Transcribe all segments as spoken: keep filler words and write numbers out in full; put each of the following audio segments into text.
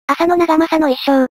浅野長政の一生。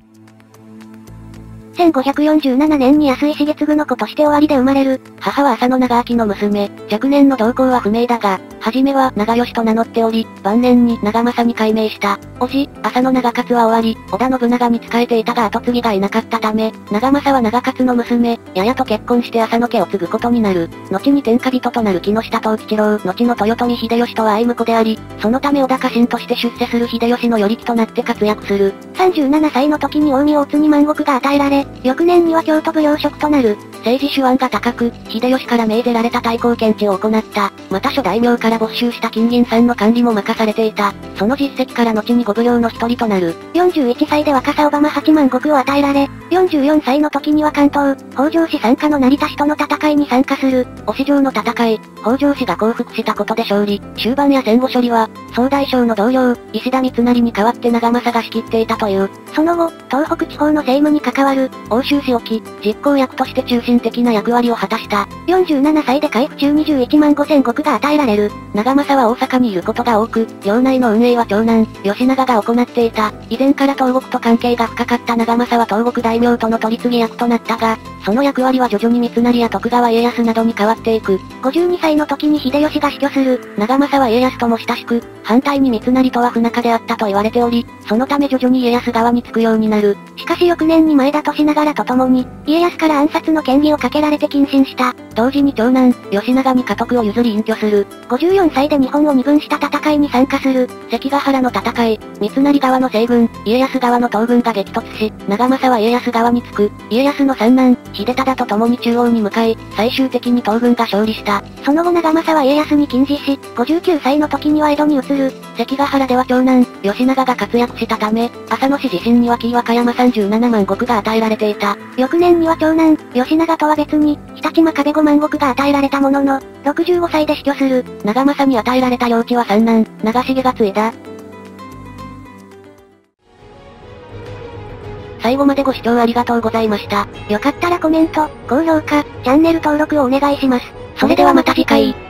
せんごひゃくよんじゅうななねんに安井重次の子として終わりで生まれる。 母は浅野長明の娘。若年の動向は不明だが、はじめは長吉と名乗っており、晩年に長政に改名した。叔父、浅野長勝は終わり、織田信長に仕えていたが後継ぎがいなかったため、長政は長勝の娘、ややと結婚して浅野家を継ぐことになる。後に天下人となる木下藤吉郎、後の豊臣秀吉とは相婿であり、そのため織田家臣として出世する秀吉の与力となって活躍する。 さんじゅうななさいの時に近江大津に万石が与えられ、翌年には京都奉行職となる。 政治手腕が高く、秀吉から命ぜられた対抗検地を行った。また諸大名から没収した金銀産の管理も任されていた。その実績から後にご奉行の一人となる。 よんじゅういっさいで若狭小浜はちまん石を与えられ、よんじゅうよんさいの時には関東、北条氏傘下の成田氏との戦いに参加する。 忍城の戦い、北条氏が降伏したことで勝利。終盤や戦後処理は、総大将の同僚、石田三成に代わって長政が仕切っていたという。 その後、東北地方の政務に関わる、 奥州氏置き、実行役として中心的な役割を果たした。 よんじゅうななさいで海部中にじゅういちまんごせん石が与えられる。 長政は大阪にいることが多く、領内の運営は長男、義長が行っていた。以前から東国と関係が深かった長政は東国大名との取り次ぎ役となったが、その役割は徐々に三成や徳川家康などに変わっていく。 ごじゅうにさいの時に秀吉が死去する。 長政は家康とも親しく、反対に三成とは不仲であったと言われており、そのため徐々に家康側につくようになる。 しかし翌年に前田利長と共に、家康から暗殺の嫌疑をかけられて謹慎した。 同時に長男、義長に家督を譲り隠居する。 ごじゅうよんさいで日本を二分した戦いに参加する。 関ヶ原の戦い、三成側の西軍、家康側の東軍が激突し、長政は家康側につく。家康の三男、秀忠と共に中央に向かい、最終的に東軍が勝利した。 その後長政は家康に謹持し、ごじゅうきゅうさいの時には江戸に移る。 関ヶ原では長男、義長が活躍したため、浅野氏自身には紀伊和歌山さんじゅうななまん石が与えられていた。 翌年には長男、義長とは別に、常陸真壁ごまん石が与えられたものの、ろくじゅうごさいで死去する。 長政に与えられた領地は三男、長重が継いだ。最後までご視聴ありがとうございました。 よかったらコメント、高評価、チャンネル登録をお願いします。 それではまた次回。